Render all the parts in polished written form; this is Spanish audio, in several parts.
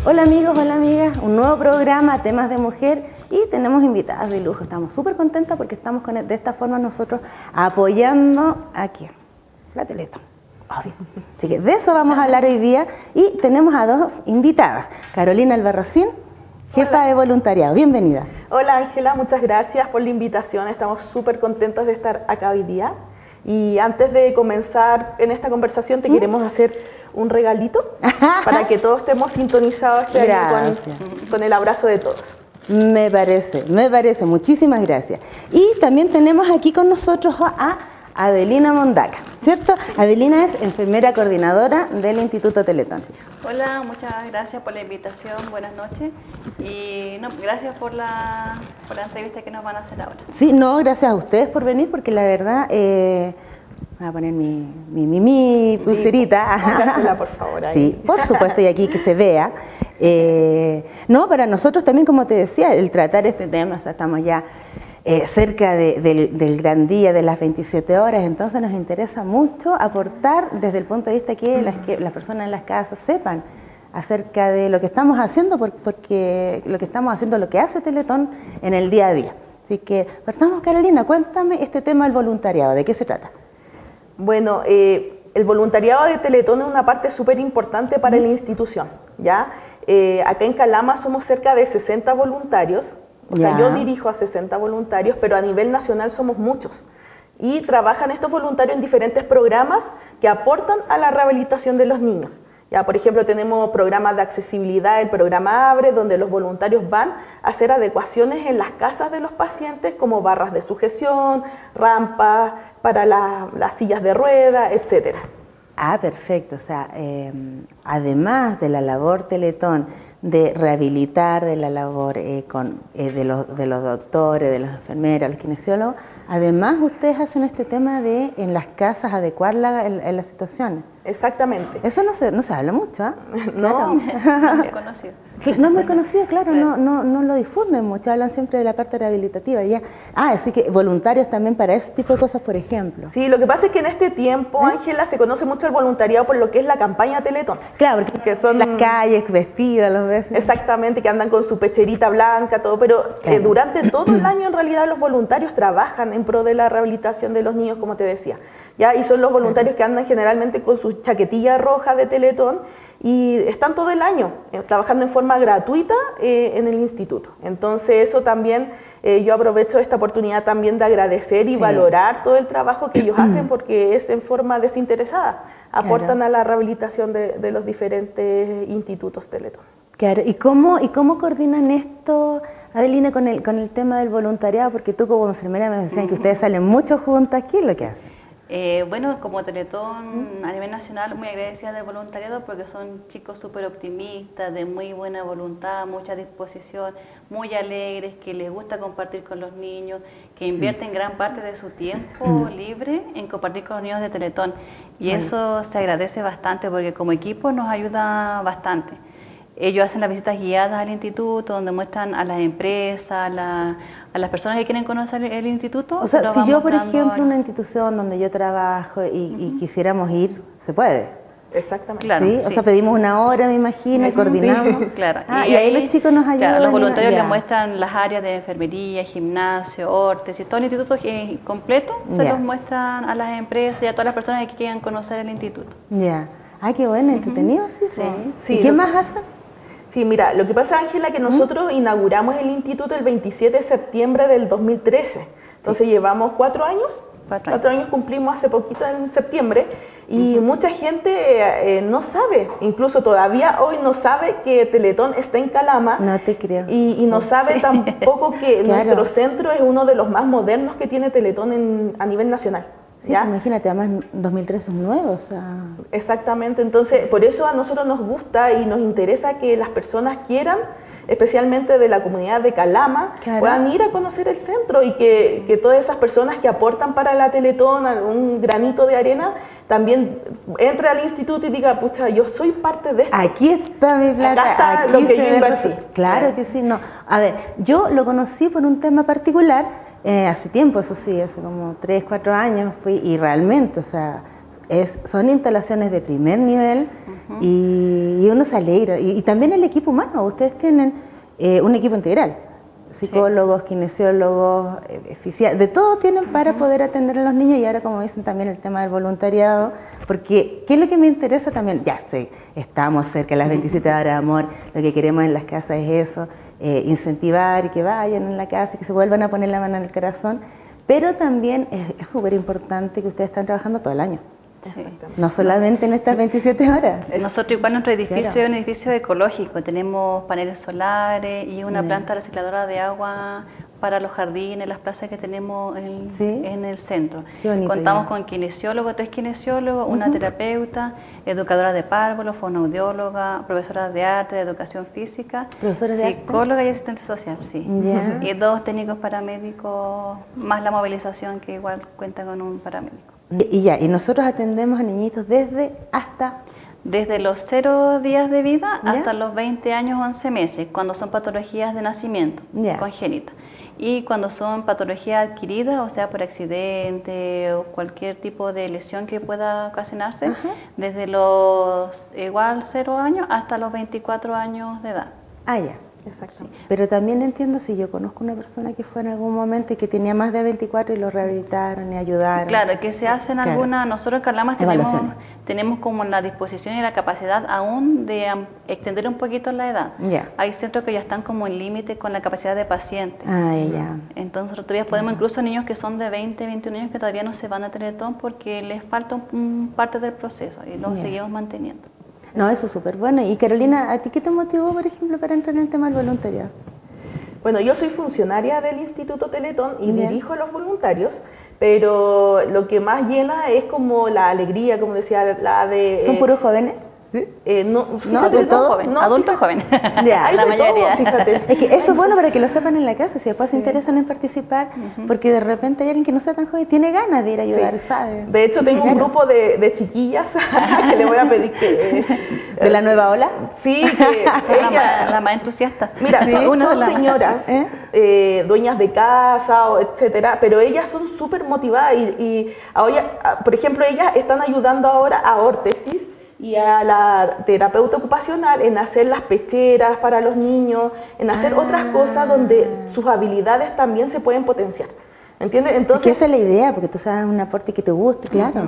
Hola amigos, hola amigas, un nuevo programa, temas de mujer, y tenemos invitadas de lujo. Estamos súper contentas porque estamos de esta forma nosotros apoyando aquí, la Teletón. Obvio. Así que de eso vamos a hablar hoy día y tenemos a dos invitadas. Carolina Albarracín, jefa de voluntariado. Bienvenida. Hola Ángela, muchas gracias por la invitación. Estamos súper contentos de estar acá hoy día. Y antes de comenzar en esta conversación te queremos hacer un regalito para que todos estemos sintonizados este año con el abrazo de todos. Me parece, muchísimas gracias. Y también tenemos aquí con nosotros a Adelina Mondaca, ¿cierto? Adelina es enfermera coordinadora del Instituto Teletón. Hola, muchas gracias por la invitación, buenas noches y gracias por la entrevista que nos van a hacer ahora. Sí, no, gracias a ustedes por venir porque la verdad, voy a poner mi pulserita. Sí, póngasela, por favor. Ahí. Sí, por supuesto, y aquí que se vea. No, para nosotros también, como te decía, el tratar este tema, o sea, estamos ya cerca del gran día de las 27 horas, entonces nos interesa mucho aportar desde el punto de vista que las personas en las casas sepan acerca de lo que estamos haciendo, porque lo que estamos haciendo, lo que hace Teletón en el día a día. Así que, partamos, Carolina, cuéntame este tema del voluntariado, ¿de qué se trata? Bueno, el voluntariado de Teletón es una parte súper importante para la institución, ¿ya? Acá en Calama somos cerca de 60 voluntarios. O sea, yo dirijo a 60 voluntarios, pero a nivel nacional somos muchos. Y trabajan estos voluntarios en diferentes programas que aportan a la rehabilitación de los niños. Ya, por ejemplo, tenemos programas de accesibilidad, el programa Abre, donde los voluntarios van a hacer adecuaciones en las casas de los pacientes, como barras de sujeción, rampas para las sillas de rueda, etc. Ah, perfecto. O sea, además de la labor Teletón, de rehabilitar, de la labor de los doctores, de los enfermeros, los kinesiólogos, además ustedes hacen este tema de en las casas adecuarla en las situaciones. Exactamente. Eso no se habla mucho, ¿eh? No, no es muy conocido. No es muy conocido, claro, no lo difunden mucho, hablan siempre de la parte rehabilitativa. Ya. Así que voluntarios también para ese tipo de cosas, por ejemplo. Sí, lo que pasa es que en este tiempo, Ángela, se conoce mucho el voluntariado por lo que es la campaña Teletón. Claro, porque son las calles vestidas, los ves. Exactamente, que andan con su pecherita blanca, todo, pero durante todo el año en realidad los voluntarios trabajan en pro de la rehabilitación de los niños, como te decía. ¿Ya? Y son los voluntarios que andan generalmente con su chaquetilla roja de Teletón y están todo el año trabajando en forma gratuita en el instituto. Entonces eso también, yo aprovecho esta oportunidad también de agradecer y valorar todo el trabajo que ellos hacen porque es en forma desinteresada. Aportan a la rehabilitación de los diferentes institutos Teletón. Claro, ¿y cómo coordinan esto, Adelina, con el tema del voluntariado? Porque tú como enfermera me decían que ustedes salen mucho juntas. ¿Qué es lo que hacen? Bueno, como Teletón a nivel nacional, muy agradecida del voluntariado porque son chicos súper optimistas, de muy buena voluntad, mucha disposición, muy alegres, que les gusta compartir con los niños, que invierten gran parte de su tiempo libre en compartir con los niños de Teletón. Y eso se agradece bastante porque como equipo nos ayuda bastante. Ellos hacen las visitas guiadas al instituto, donde muestran a las empresas, a las personas que quieren conocer el instituto. O sea, si yo, por ejemplo, una institución donde yo trabajo y quisiéramos ir, ¿se puede? Exactamente. Claro, ¿Sí? O sea, pedimos una hora, me imagino, y coordinamos. Claro. Y ahí los chicos nos ayudan. Claro, los voluntarios les muestran las áreas de enfermería, gimnasio, órtesis, todo el instituto completo se los muestran a las empresas y a todas las personas que quieran conocer el instituto. Ya. Ay, qué bueno, entretenido, ¿sí? Sí. ¿Y qué más hacen? Sí, mira, lo que pasa, Ángela, que nosotros inauguramos el instituto el 27 de septiembre del 2013. Entonces llevamos 4 años. 4 años cumplimos hace poquito en septiembre. Y mucha gente no sabe, incluso todavía hoy no sabe que Teletón está en Calama. No te creo. Y no sabe tampoco que nuestro centro es uno de los más modernos que tiene Teletón a nivel nacional. Sí, imagínate, además 2013 es nuevo, o sea... Exactamente, entonces por eso a nosotros nos gusta y nos interesa que las personas quieran, especialmente de la comunidad de Calama, puedan ir a conocer el centro y que todas esas personas que aportan para la Teletón un granito de arena, también entre al instituto y diga, pucha, yo soy parte de esto. Aquí está mi plata, acá está lo que yo invertí. Claro que sí, no. A ver, yo lo conocí por un tema particular, hace tiempo, eso sí, hace como 3, 4 años fui y realmente, o sea, son instalaciones de primer nivel y uno se alegra. Y también el equipo humano, ustedes tienen un equipo integral, psicólogos, kinesiólogos, de todo tienen para poder atender a los niños y ahora, como dicen, también el tema del voluntariado, porque ¿qué es lo que me interesa también? Ya sé, estamos cerca de las 27 horas de amor, lo que queremos en las casas es eso, incentivar y que vayan en la casa y que se vuelvan a poner la mano en el corazón, pero también es súper importante que ustedes están trabajando todo el año. Sí. No solamente en estas 27 horas. Nosotros igual nuestro edificio es un edificio ecológico, tenemos paneles solares y una planta recicladora de agua para los jardines, las plazas que tenemos en el centro. Contamos con kinesiólogos, 3 kinesiólogos, una terapeuta, educadora de párvulos, fonoaudióloga, profesora de arte, de educación física, psicóloga y asistente social, y 2 técnicos paramédicos, más la movilización que igual cuenta con un paramédico. Y nosotros atendemos a niñitos desde los 0 días de vida hasta los 20 años 11 meses, cuando son patologías de nacimiento congénitas. Y cuando son patologías adquiridas, o sea, por accidente o cualquier tipo de lesión que pueda ocasionarse, desde los igual 0 años hasta los 24 años de edad. Exacto. Pero también entiendo si yo conozco una persona que fue en algún momento y que tenía más de 24 y lo rehabilitaron y ayudaron. Claro, que se hacen algunas, nosotros en Calama tenemos como la disposición y la capacidad aún de extender un poquito la edad. Hay centros que ya están como en límite con la capacidad de pacientes. Entonces nosotros todavía podemos, incluso niños que son de 20, 21 años que todavía no se van a Teletón porque les falta parte del proceso y los seguimos manteniendo. No, eso es súper bueno. Y Carolina, ¿a ti qué te motivó, por ejemplo, para entrar en el tema del voluntariado? Bueno, yo soy funcionaria del Instituto Teletón y dirijo a los voluntarios, pero lo que más llena es como la alegría, como decía, la de... ¿Son puros jóvenes? Adultos jóvenes. La mayoría. Todo, fíjate. Es que eso es bueno para que lo sepan en la casa, si después se interesan en participar, porque de repente hay alguien que no sea tan joven tiene ganas de ir a ayudar, ¿sabe? De hecho, tengo un grupo de chiquillas que le voy a pedir que... ¿De la nueva ola? Sí, que la más entusiasta. Mira, son señoras, dueñas de casa, etcétera, pero ellas son súper motivadas y ahora, por ejemplo, ellas están ayudando ahora a órtesis y a la terapeuta ocupacional en hacer las pecheras para los niños, en hacer otras cosas donde sus habilidades también se pueden potenciar. ¿Entiendes? Entonces, es que esa es la idea, porque tú sabes un aporte que te guste, claro.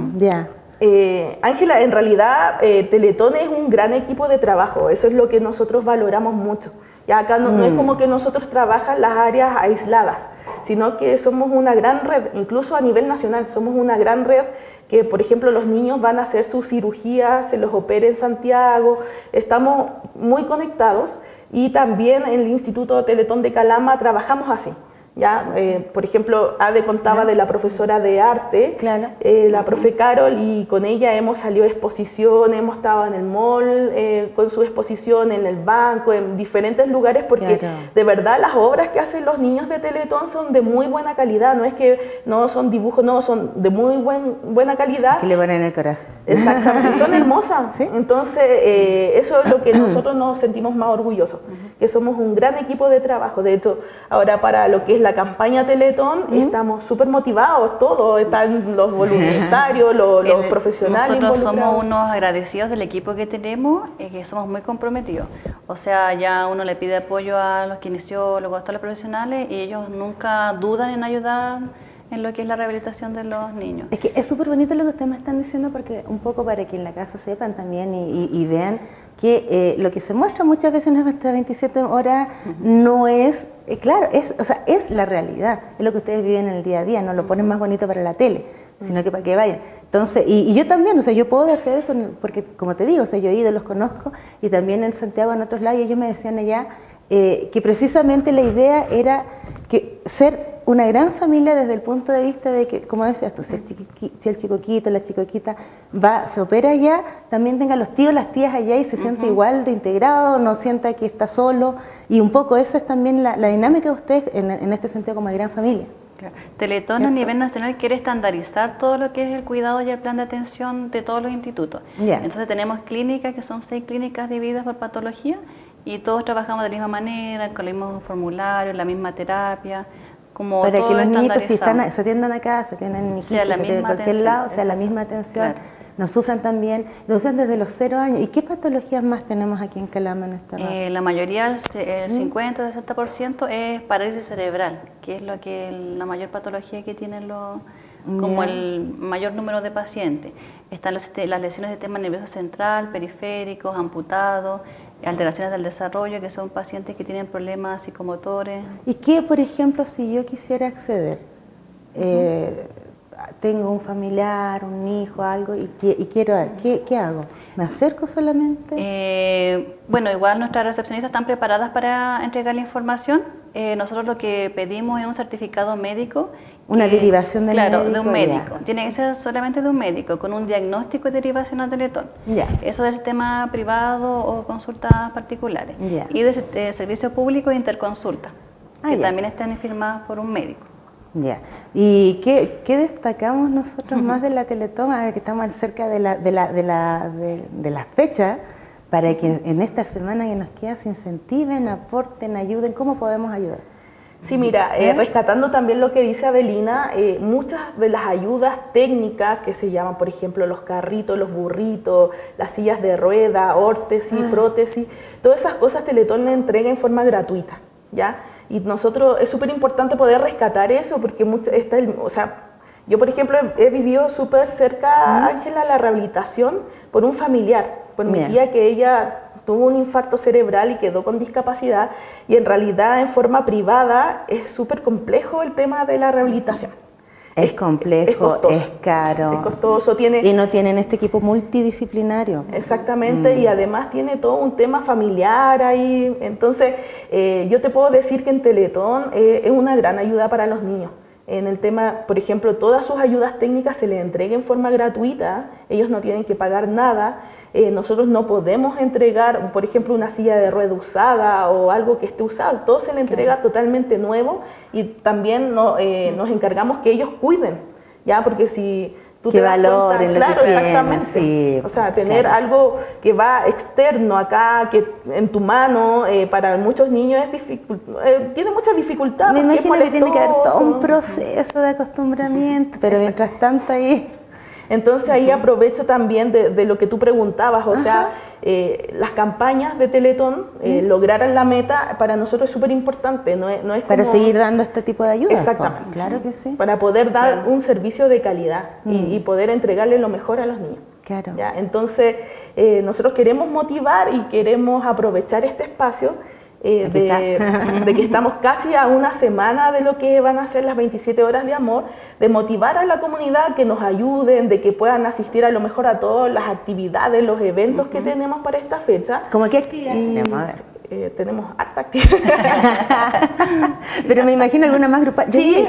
Ángela, en realidad Teletón es un gran equipo de trabajo, eso es lo que nosotros valoramos mucho. Ya acá no es como que nosotros trabajamos las áreas aisladas, sino que somos una gran red, incluso a nivel nacional, somos una gran red que, por ejemplo, los niños van a hacer sus cirugías, se los opera en Santiago, estamos muy conectados y también en el Instituto Teletón de Calama trabajamos así. ¿Ya? Por ejemplo, Ade contaba de la profesora de arte, la profe Carol, y con ella hemos salido a exposición, hemos estado en el mall con su exposición, en el banco, en diferentes lugares, porque de verdad las obras que hacen los niños de Teletón son de muy buena calidad, no es que no son dibujos, no, son de muy buena calidad. Que le ponen en el corazón. Exactamente, y son hermosas. Entonces, eso es lo que nosotros nos sentimos más orgullosos, que somos un gran equipo de trabajo. De hecho, ahora para lo que es la campaña Teletón, estamos súper motivados, todos, están los voluntarios, los profesionales. Nosotros somos unos agradecidos del equipo que tenemos, que somos muy comprometidos. O sea, ya uno le pide apoyo a los kinesiólogos, a todos los profesionales, y ellos nunca dudan en ayudar en lo que es la rehabilitación de los niños. Es que es súper bonito lo que ustedes me están diciendo, porque un poco para que en la casa sepan también y vean que lo que se muestra muchas veces en estas 27 horas no es, claro, es la realidad, es lo que ustedes viven en el día a día, no lo ponen más bonito para la tele, sino que para que vayan. Entonces, y yo también, o sea, yo puedo dar fe de eso, porque como te digo, o sea, yo he ido, los conozco, y también en Santiago, en otros lados, y ellos me decían allá que precisamente la idea era que ser una gran familia desde el punto de vista de que, como decías tú, si el chicoquito, la chicoquita se opera allá, también tenga los tíos, las tías allá y se siente igual de integrado, no sienta que está solo, y un poco esa es también la dinámica de ustedes en este sentido como gran familia. Teletón a nivel nacional quiere estandarizar todo lo que es el cuidado y el plan de atención de todos los institutos. Entonces tenemos clínicas que son 6 clínicas divididas por patología y todos trabajamos de la misma manera, con el mismo formulario, la misma terapia. Como para que los niñitos, si se atiendan acá, se atiendan en mi en cualquier lado, sea la misma atención. no sufran también, lo usan desde los 0 años. ¿Y qué patologías más tenemos aquí en Calama en esta raza? La mayoría, el 50-60% es parálisis cerebral, que es la mayor patología que tienen como el mayor número de pacientes. Están las lesiones del sistema nervioso central, periféricos, amputados, alteraciones del desarrollo, que son pacientes que tienen problemas psicomotores. ¿Y qué, por ejemplo, si yo quisiera acceder? Tengo un familiar, un hijo, algo, y quiero ver, ¿qué hago? ¿Me acerco solamente? Bueno, igual nuestras recepcionistas están preparadas para entregar la información. Nosotros lo que pedimos es un certificado médico. Una derivación del médico. Claro, de un médico. Tiene que ser solamente de un médico, con un diagnóstico y derivación a Teletón. Eso del sistema privado o consultas particulares. Y de servicio público e interconsulta, que también están firmadas por un médico. ¿Y qué destacamos nosotros más de la Teletón, que estamos cerca de la fecha, para que en esta semana que nos queda se incentiven, aporten, ayuden? ¿Cómo podemos ayudar? Sí, mira, rescatando también lo que dice Adelina, muchas de las ayudas técnicas que se llaman, por ejemplo, los carritos, los burritos, las sillas de rueda, órtesis, prótesis, todas esas cosas Teletón le entrega en forma gratuita, ¿ya? Y nosotros, es súper importante poder rescatar eso, porque yo, por ejemplo, he vivido súper cerca, Ángela, la rehabilitación por un familiar, por mi tía, que ella tuvo un infarto cerebral y quedó con discapacidad, y en realidad en forma privada es súper complejo el tema de la rehabilitación. Es complejo, es caro. Es costoso. Y no tienen este equipo multidisciplinario. Exactamente, y además tiene todo un tema familiar ahí. Entonces, yo te puedo decir que en Teletón es una gran ayuda para los niños. En el tema, por ejemplo, todas sus ayudas técnicas se les entrega en forma gratuita, ellos no tienen que pagar nada. Nosotros no podemos entregar, por ejemplo, una silla de rueda usada o algo que esté usado, todo se le entrega totalmente nuevo, y también nos encargamos que ellos cuiden, ¿ya? Porque si tú te das cuenta, claro, exactamente, sí, o sea, tener algo que va externo acá, que en tu mano, para muchos niños tiene mucha dificultad. Me imagino que tiene que haber todo un proceso de acostumbramiento, pero mientras tanto ahí... Entonces ahí aprovecho también de lo que tú preguntabas, o sea, las campañas de Teletón, lograran la meta, para nosotros es súper importante, no es para seguir dando este tipo de ayuda. Exactamente. Claro que sí. Para poder dar un servicio de calidad y poder entregarle lo mejor a los niños. Claro. ¿Ya? Entonces, nosotros queremos motivar y queremos aprovechar este espacio de que estamos casi a una semana de lo que van a ser las 27 horas de amor, de motivar a la comunidad que nos ayuden, de que puedan asistir a lo mejor a todas las actividades, los eventos que tenemos para esta fecha. ¿Cómo qué actividades tenemos? A ver. Tenemos harta actividad. Pero me imagino alguna más grupal.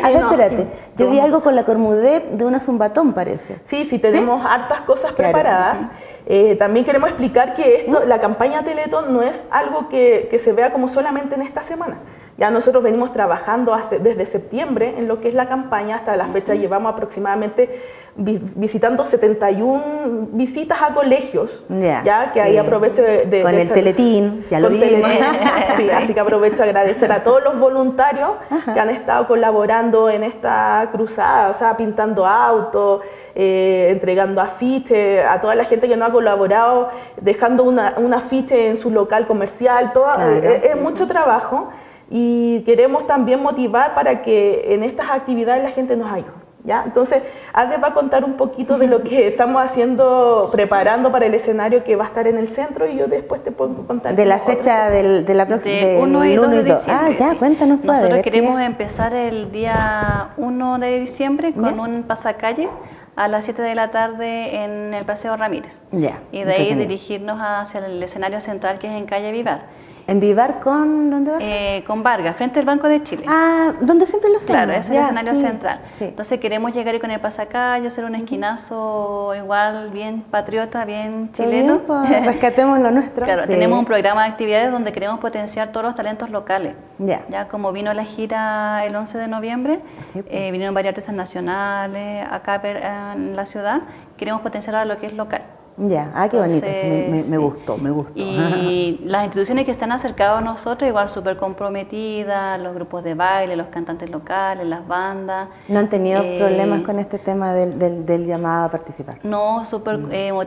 Yo vi algo con la Cormudep de una zumbatón, parece. Sí, tenemos hartas cosas preparadas. También queremos explicar que la campaña Teletón no es algo que se vea como solamente en esta semana. Ya nosotros venimos trabajando desde septiembre en lo que es la campaña, hasta la fecha llevamos aproximadamente visitando 71 visitas a colegios, ya que ahí aprovecho con el Teletín, ya lo vimos. Sí, así que aprovecho a agradecer a todos los voluntarios que han estado colaborando en esta cruzada, o sea, pintando autos, entregando afiches, a toda la gente que nos ha colaborado, dejando un afiche en su local comercial, es mucho trabajo. Y queremos también motivar para que en estas actividades la gente nos ayude, ¿ya? Entonces, Ade va a contar un poquito de lo que estamos haciendo, preparando para el escenario que va a estar en el centro, y yo después te puedo contar. De la fecha de la próxima... Del 1 y 2 de diciembre. Ya, cuéntanos. Nosotros queremos empezar el día 1 de diciembre con un pasacalle a las 7 de la tarde en el Paseo Ramírez. Y de ahí dirigirnos hacia el escenario central, que es en calle Vivar. ¿En Vivar con dónde vas? Con Vargas, frente al Banco de Chile. Ah, donde siempre lo hacemos. Claro, es el escenario central. Sí. Entonces queremos llegar ahí con el pasacalle, hacer un esquinazo igual, bien patriota, bien chileno. Bien, pues, rescatemos lo nuestro. Claro, tenemos un programa de actividades donde queremos potenciar todos los talentos locales. Ya como vino la gira el 11 de noviembre, vinieron varios artistas nacionales acá en la ciudad, queremos potenciar a lo que es local. Ya, qué bonito, Entonces, me gustó, me gustó. Y las instituciones que están acercadas a nosotros, igual súper comprometidas, los grupos de baile, los cantantes locales, las bandas. ¿No han tenido problemas con este tema del llamado a participar? No, súper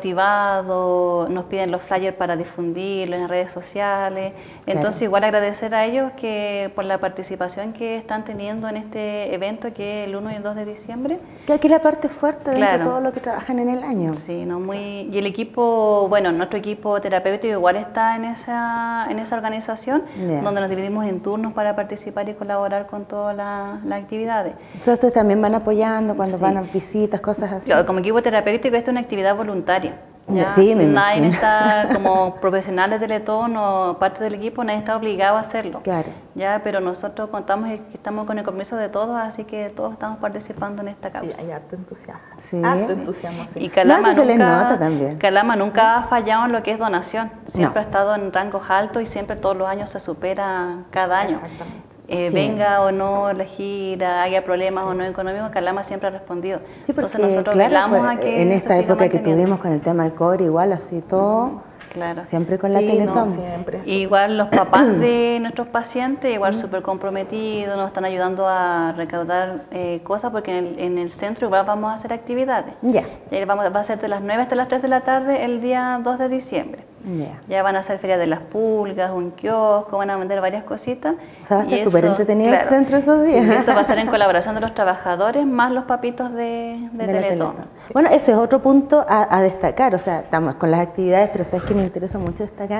motivados, nos piden los flyers para difundirlos en redes sociales. Entonces, igual agradecer a ellos que por la participación que están teniendo en este evento que es el 1 y el 2 de diciembre. Que aquí la parte fuerte de todo lo que trabajan en el año. Sí, no, muy... Y el equipo, bueno, nuestro equipo terapéutico igual está en esa organización, donde nos dividimos en turnos para participar y colaborar con todas las actividades. Entonces, ustedes también van apoyando cuando van a visitas, cosas así. Claro, como equipo terapéutico, esta es una actividad voluntaria. ¿Ya? Sí, nadie está, como profesionales de Teletón o parte del equipo, nadie está obligado a hacerlo. Claro. ¿Ya? Pero nosotros contamos que estamos con el compromiso de todos, así que todos estamos participando en esta causa. Sí, hay harto entusiasmo. Sí. Harto entusiasmo, sí. Y Calama, se les nota también. Calama nunca ha fallado en lo que es donación. Siempre ha estado en rangos altos y siempre todos los años se supera cada año. Exactamente. Venga o no la gira, haya problemas o no económicos, Calama siempre ha respondido. Sí, porque, entonces nosotros velamos a que en esta época que tuvimos con el tema del cobre, igual así todo, siempre con la Teletón. Siempre. Igual los papás de nuestros pacientes, igual súper comprometidos, nos están ayudando a recaudar cosas, porque en el centro igual vamos a hacer actividades. Va a ser de las 9 hasta las 3 de la tarde el día 2 de diciembre. Ya van a hacer feria de las pulgas, un kiosco, van a vender varias cositas. O sea, va a estar súper entretenido el centro esos días. Sí, eso va a ser en colaboración de los trabajadores más los papitos de Teletón. Sí. Bueno, ese es otro punto a destacar. O sea, estamos con las actividades, pero sabes que me interesa mucho destacar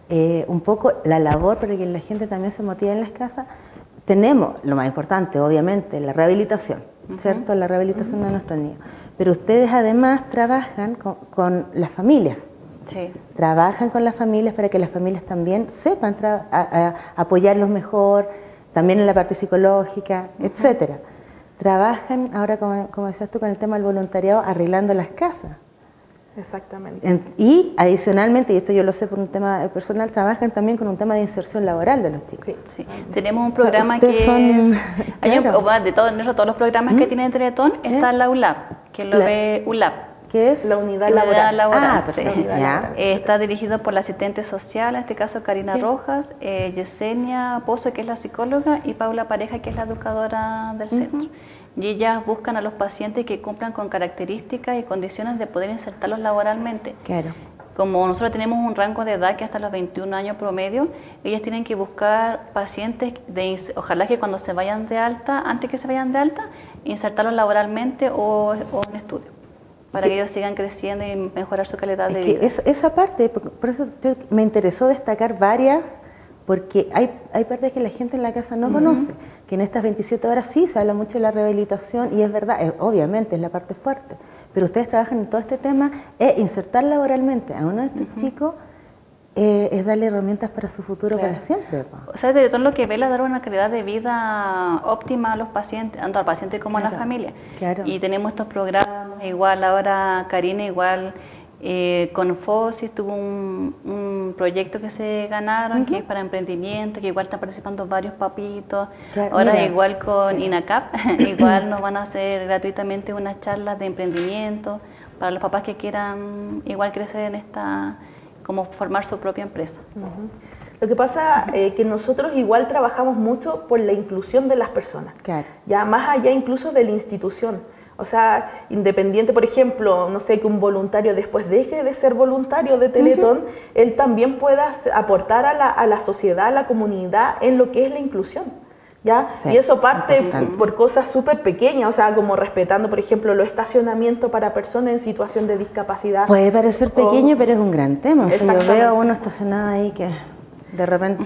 un poco la labor para que la gente también se motive en las casas. Tenemos, lo más importante, obviamente, la rehabilitación, ¿cierto? La rehabilitación de nuestros niños. Pero ustedes además trabajan con las familias. Sí. Trabajan con las familias para que las familias también sepan apoyarlos mejor, también en la parte psicológica, etcétera. Trabajan ahora, como decías tú, con el tema del voluntariado, arreglando las casas. Exactamente. Y adicionalmente, y esto yo lo sé por un tema personal, trabajan también con un tema de inserción laboral de los chicos. Sí. Tenemos un programa que es... de todos los programas que tiene Teletón, está la ULAB, que lo ve ULAB. ¿Qué es? La unidad laboral. Está dirigido por la asistente social, en este caso Karina Rojas, Yesenia Pozo, que es la psicóloga, y Paula Pareja, que es la educadora del centro. Y ellas buscan a los pacientes que cumplan con características y condiciones de poder insertarlos laboralmente. Claro. Como nosotros tenemos un rango de edad que hasta los 21 años promedio, ellas tienen que buscar pacientes, ojalá que cuando se vayan de alta, antes que se vayan de alta, insertarlos laboralmente o en estudio, para que ellos sigan creciendo y mejorar su calidad de vida. Esa parte, por eso me interesó destacar varias, porque hay partes que la gente en la casa no conoce, que en estas 27 horas sí se habla mucho de la rehabilitación, y es verdad, obviamente es la parte fuerte, pero ustedes trabajan en todo este tema, insertar laboralmente a uno de estos chicos, es darle herramientas para su futuro, para siempre. O sea, de todo lo que vela dar una calidad de vida óptima a los pacientes, tanto al paciente como a la familia. Y tenemos estos programas, igual ahora Karina, igual con FOSIS tuvo un proyecto que se ganaron, que es para emprendimiento, que igual están participando varios papitos. Ahora igual con INACAP, igual nos van a hacer gratuitamente unas charlas de emprendimiento para los papás que quieran igual crecer en como formar su propia empresa. Lo que pasa es que nosotros igual trabajamos mucho por la inclusión de las personas, ya más allá incluso de la institución. O sea, independiente, por ejemplo, no sé, que un voluntario después deje de ser voluntario de Teletón, él también pueda aportar a la sociedad, a la comunidad en lo que es la inclusión. ¿Ya? Sí, y eso parte por cosas súper pequeñas, o sea, como respetando, por ejemplo, los estacionamientos para personas en situación de discapacidad. Puede parecer pequeño, pero es un gran tema. O sea, yo veo a uno estacionado ahí que de repente...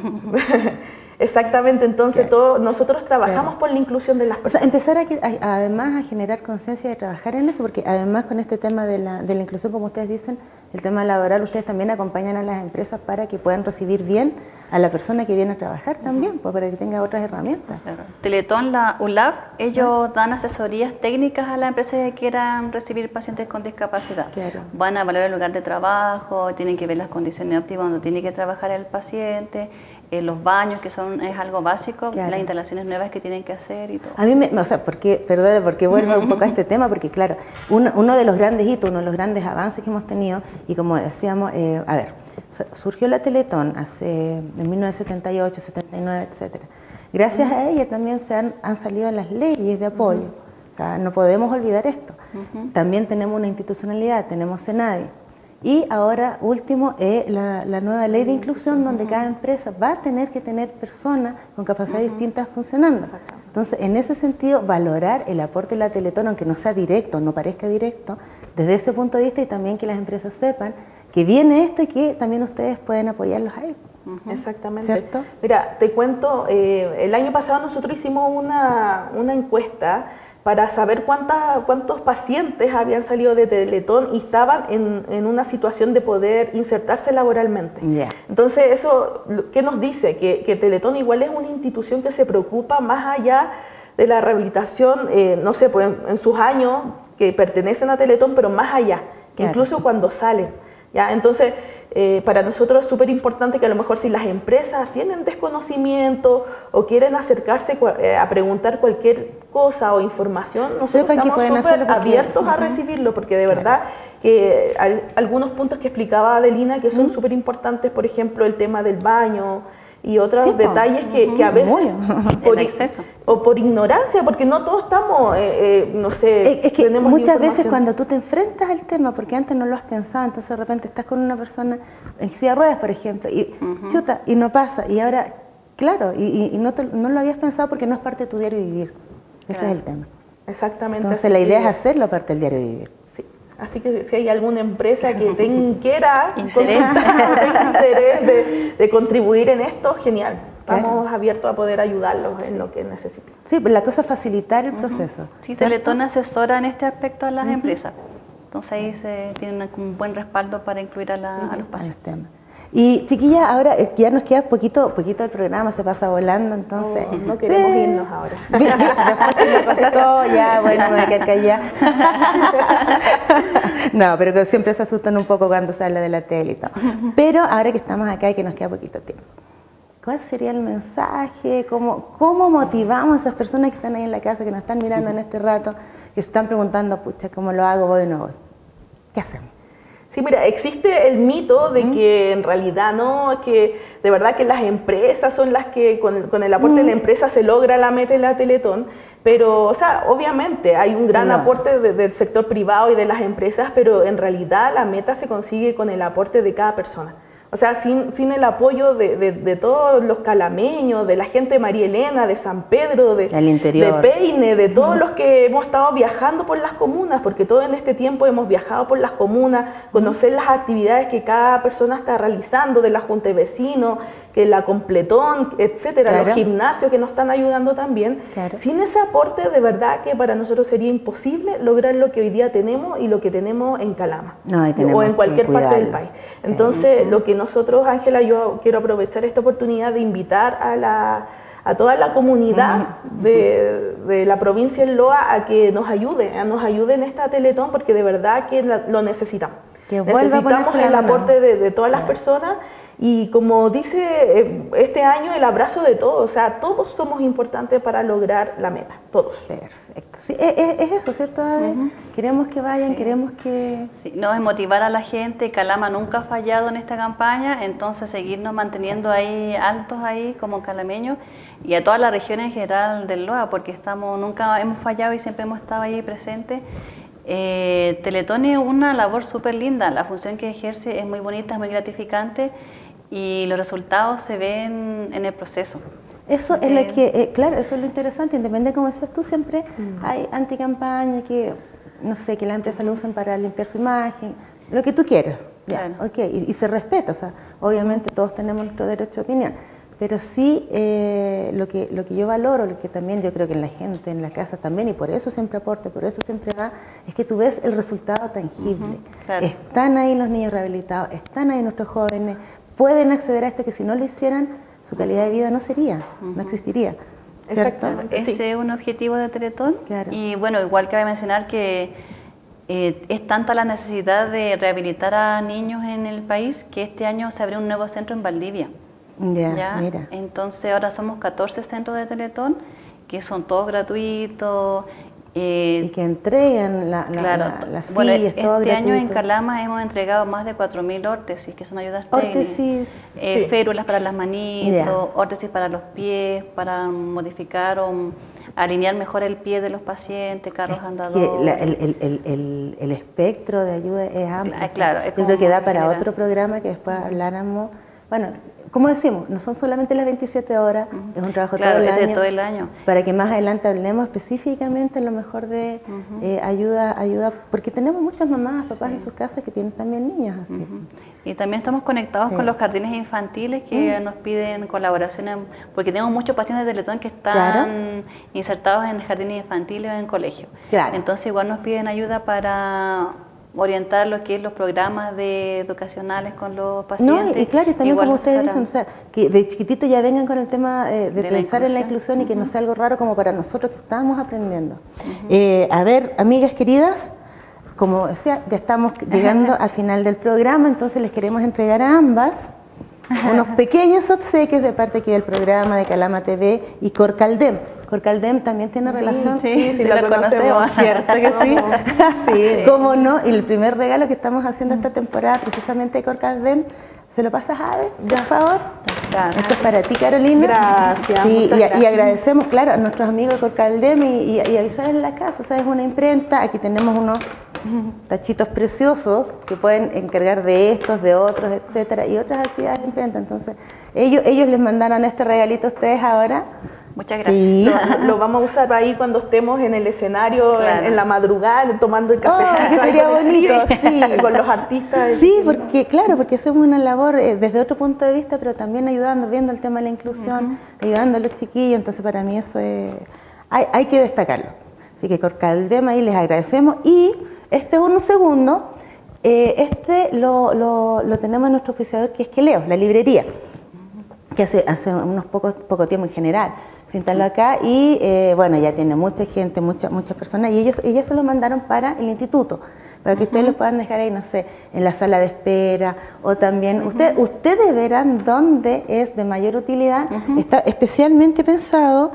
Exactamente, entonces nosotros trabajamos por la inclusión de las personas. O sea, empezar además a generar conciencia de trabajar en eso, porque además con este tema de la inclusión, como ustedes dicen, el tema laboral, ustedes también acompañan a las empresas para que puedan recibir bien a la persona que viene a trabajar también, pues, para que tenga otras herramientas. Teletón, la ULAB, ellos dan asesorías técnicas a las empresas que quieran recibir pacientes con discapacidad. Van a valorar el lugar de trabajo, tienen que ver las condiciones óptimas donde tiene que trabajar el paciente, los baños, que es algo básico, las instalaciones nuevas que tienen que hacer y todo. A mí, o sea, perdón, porque vuelvo un poco a este tema, porque claro, uno de los grandes hitos, uno de los grandes avances que hemos tenido, y como decíamos, a ver, surgió la Teletón en 1978, 79, etcétera. Gracias a ella también han salido las leyes de apoyo. O sea, no podemos olvidar esto. También tenemos una institucionalidad, tenemos Senadi. Y ahora, último, la nueva ley de inclusión, donde cada empresa va a tener que tener personas con capacidades distintas funcionando. Entonces, en ese sentido, valorar el aporte de la Teletón, aunque no sea directo, no parezca directo, desde ese punto de vista, y también que las empresas sepan que viene esto y que también ustedes pueden apoyarlos ahí. Exactamente. ¿Cierto? Mira, te cuento, el año pasado nosotros hicimos una encuesta para saber cuántos pacientes habían salido de Teletón y estaban en una situación de poder insertarse laboralmente. Entonces, eso, ¿qué nos dice? Que Teletón igual es una institución que se preocupa más allá de la rehabilitación, no sé, pues en sus años que pertenecen a Teletón, pero más allá, incluso cuando salen. ¿Ya? Entonces, para nosotros es súper importante que a lo mejor si las empresas tienen desconocimiento o quieren acercarse a preguntar cualquier cosa o información, nosotros estamos súper abiertos a recibirlo, porque de verdad que hay algunos puntos que explicaba Adelina que son súper importantes, por ejemplo, el tema del baño y otros detalles que a veces por exceso o por ignorancia, porque no todos estamos, no sé, es que tenemos muchas veces cuando tú te enfrentas al tema, porque antes no lo has pensado, entonces de repente estás con una persona en silla de ruedas, por ejemplo, y chuta, y no pasa, y ahora, claro, y no lo habías pensado porque no es parte de tu diario vivir. Ese es el tema. Exactamente. Entonces la idea es hacerlo parte del diario vivir. Sí. Así que si hay alguna empresa que quiera interés de contribuir en esto, genial. Estamos abiertos a poder ayudarlos en lo que necesiten. Sí, pues la cosa es facilitar el proceso. Sí, Teletón asesora en este aspecto a las empresas. Entonces ahí se tienen un buen respaldo para incluir a los pacientes. Y chiquillas, ahora ya nos queda poquito el programa, se pasa volando, entonces... No queremos irnos ahora. Después que me contó, ya, bueno, me voy a quedar callada. No, pero que siempre se asustan un poco cuando se habla de la tele y todo. Pero ahora que estamos acá y que nos queda poquito tiempo, ¿cuál sería el mensaje? ¿Cómo motivamos a esas personas que están ahí en la casa, que nos están mirando en este rato, que se están preguntando, pucha, ¿cómo lo hago? ¿Voy o no voy? ¿Qué hacemos? Sí, mira, existe el mito de que en realidad no, que de verdad que las empresas son las que con el aporte de la empresa se logra la meta de la Teletón, pero, o sea, obviamente hay un gran aporte del sector privado y de las empresas, pero en realidad la meta se consigue con el aporte de cada persona. O sea, sin el apoyo de todos los calameños, de la gente de María Elena, de San Pedro, de Peine, de todos los que hemos estado viajando por las comunas, porque todo en este tiempo hemos viajado por las comunas, conocer las actividades que cada persona está realizando, de la Junta de Vecinos, que la Completón, etcétera, los gimnasios que nos están ayudando también. Sin ese aporte, de verdad que para nosotros sería imposible lograr lo que hoy día tenemos y lo que tenemos en Calama, o en cualquier parte del país. Entonces, lo que nosotros, Ángela, yo quiero aprovechar esta oportunidad de invitar a toda la comunidad de la provincia de Loa a que nos ayude en esta Teletón, porque de verdad que lo necesitamos. Necesitamos el aporte de todas las personas y, como dice este año, el abrazo de todos. O sea, todos somos importantes para lograr la meta, todos. Perfecto. Sí, es eso, ¿cierto, Ade? Queremos que vayan, queremos que... Sí, no, es motivar a la gente. Calama nunca ha fallado en esta campaña, entonces seguirnos manteniendo ahí altos ahí como calameños, y a toda la región en general del Loa, porque nunca hemos fallado y siempre hemos estado ahí presentes. Teletón es una labor súper linda, la función que ejerce es muy bonita, es muy gratificante, y los resultados se ven en el proceso. Eso es lo que, claro, eso es lo interesante, independientemente, como decías tú, siempre hay anticampaña que, no sé, que las empresas lo usan para limpiar su imagen, lo que tú quieras, ya, y se respeta, o sea, obviamente todos tenemos nuestro derecho de opinión, pero sí lo que yo valoro, lo que también yo creo que en la gente, en la casa también, y por eso siempre aporte, por eso siempre va, es que tú ves el resultado tangible. Están ahí los niños rehabilitados, están ahí nuestros jóvenes, pueden acceder a esto, que si no lo hicieran, su calidad de vida no existiría. Exactamente. Ese es un objetivo de Teletón. Y bueno, igual cabe mencionar que es tanta la necesidad de rehabilitar a niños en el país que este año se abrió un nuevo centro en Valdivia. Ya, mira. Entonces ahora somos 14 centros de Teletón, que son todos gratuitos. Y que entregan las bueno, sillas, todo este gratuito. año en Calama hemos entregado más de 4.000 órtesis, que son ayudas técnicas. Férulas para las manitos, órtesis para los pies, para modificar o alinear mejor el pie de los pacientes, carros andadores. El espectro de ayuda es amplio. Claro, yo creo que da para otro programa que después habláramos. Bueno, como decimos, no son solamente las 27 horas, es un trabajo todo el año. Para que más adelante hablemos específicamente a lo mejor de ayuda, porque tenemos muchas mamás, papás en sus casas que tienen también niños así. Y también estamos conectados con los jardines infantiles que nos piden colaboraciones, porque tenemos muchos pacientes de Teletón que están insertados en jardines infantiles o en colegios. Entonces igual nos piden ayuda para orientar lo que es los programas educacionales con los pacientes. No, y claro, y también igual como ustedes dicen, o sea, que de chiquitito ya vengan con el tema de pensar en la inclusión y que no sea algo raro como para nosotros que estamos aprendiendo. A ver, amigas queridas, como decía, ya estamos llegando al final del programa, entonces les queremos entregar a ambas unos pequeños obsequios de parte aquí del programa de Calama TV y Corcaldem. Corcaldem también tiene relación. Sí, la conocemos. ¿Cierto que sí? Sí. ¿Cómo no? Y el primer regalo que estamos haciendo esta temporada, precisamente de Corcaldem, ¿se lo pasas a Ade, por favor? Gracias. Esto es para ti, Carolina. Gracias. Sí, gracias. Y agradecemos, claro, a nuestros amigos de Corcaldem y avisarles en la casa, o sea, es una imprenta, aquí tenemos unos tachitos preciosos que pueden encargar de estos, de otros, etcétera, y otras actividades de imprenta. Entonces, ellos les mandaron este regalito a ustedes ahora. Muchas gracias. Sí. Lo vamos a usar ahí cuando estemos en el escenario, en la madrugada, tomando el café. Que sería bonito, sí. Con los artistas. Sí, porque hacemos una labor desde otro punto de vista, pero también ayudando, viendo el tema de la inclusión, ayudando a los chiquillos. Entonces, para mí eso hay que destacarlo. Así que Corcaldem ahí les agradecemos. Y este uno segundo, lo tenemos en nuestro auspiciador, que es Queleo, la librería, que hace unos poco tiempo en general se instaló acá y bueno, ya tiene mucha gente, muchas personas, y ellos se lo mandaron para el instituto, para que ustedes lo puedan dejar ahí, no sé, en la sala de espera, o también, ustedes verán dónde es de mayor utilidad. Está especialmente pensado,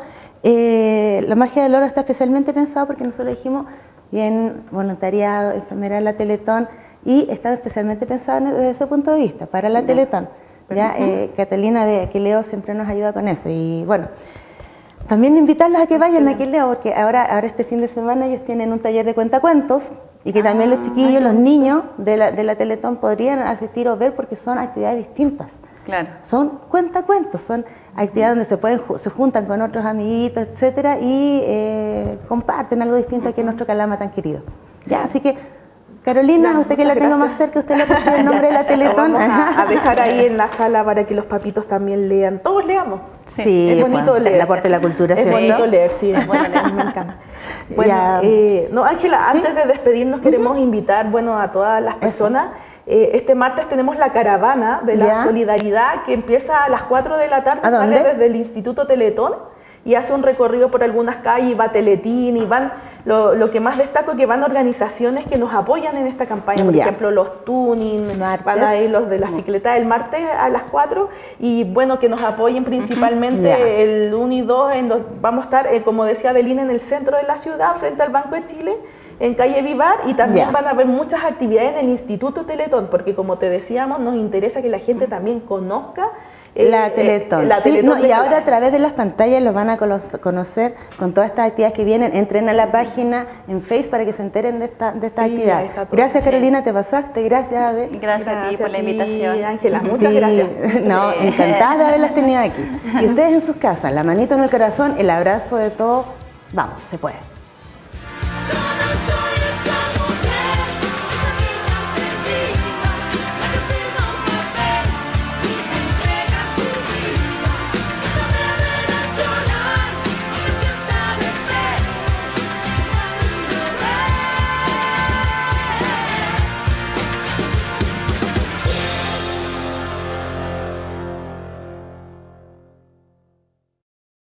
la magia del oro está especialmente pensado porque nosotros dijimos, bien, voluntariado, enfermera de la Teletón, y está especialmente pensado desde ese punto de vista, para la Teletón. ¿Ya? Catalina de Queleo siempre nos ayuda con eso, y bueno, también invitarlos a que vayan a Queleo, porque ahora este fin de semana ellos tienen un taller de cuentacuentos, y que también los chiquillos, los niños de la Teletón podrían asistir o ver, porque son actividades distintas. Claro. Son cuentacuentos, son actividades donde se juntan con otros amiguitos, etcétera, y comparten algo distinto que nuestro Calama tan querido. Ya, así que Carolina, usted que la tengo más cerca, usted le puso el nombre de la Teletón. Vamos a dejar ahí en la sala para que los papitos también lean. Todos leamos. Sí, es bonito leer. La parte de la cultura. Es bonito leer, sí, es bueno leer, me encanta. Bueno, no, Ángela, antes de despedirnos queremos invitar, a todas las personas. Este martes tenemos la caravana de la solidaridad que empieza a las 4 de la tarde, sale desde el Instituto Teletón y hace un recorrido por algunas calles, va Teletín y van, lo que más destaco es que van organizaciones que nos apoyan en esta campaña, por ejemplo los tuning, van a ir los de la cicleta el martes a las 4 y bueno, que nos apoyen principalmente el 1 y 2, vamos a estar, como decía Adelina, en el centro de la ciudad, frente al Banco de Chile, en calle Vivar, y también van a haber muchas actividades en el Instituto Teletón, porque como te decíamos, nos interesa que la gente también conozca la Teletón. Y ahora a través de las pantallas los van a conocer con todas estas actividades que vienen. Entren a la página en Facebook para que se enteren de esta actividad. Gracias, Carolina, te pasaste. Gracias, Ade. Gracias a ti por la invitación. Ángela, muchas gracias. No, encantada de haberlas tenido aquí. Y ustedes en sus casas, la manito en el corazón, el abrazo de todos. Vamos, se puede.